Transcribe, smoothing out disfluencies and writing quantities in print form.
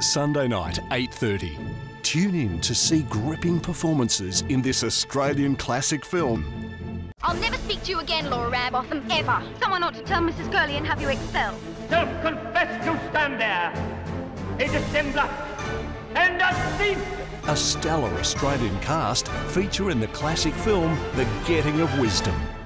Sunday night, 8:30. Tune in to see gripping performances in this Australian classic film. I'll never speak to you again, Laura Rambotham, ever. Someone ought to tell Mrs. Curley and have you expelled. Self-confessed you stand there, a dissembler and a thief! A stellar Australian cast feature in the classic film The Getting of Wisdom.